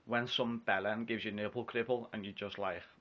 when some bellend gives you nipple cripple and you just like